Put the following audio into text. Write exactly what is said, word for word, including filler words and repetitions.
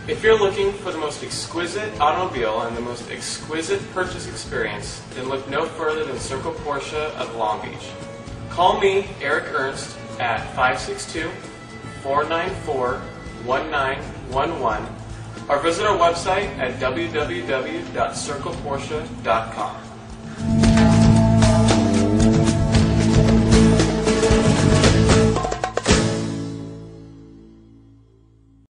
If you're looking for the most exquisite automobile and the most exquisite purchase experience, then look no further than Circle Porsche of Long Beach. Call me, Eric Ernst, at five six two, four nine four, one nine one one or visit our website at w w w dot circle porsche dot com.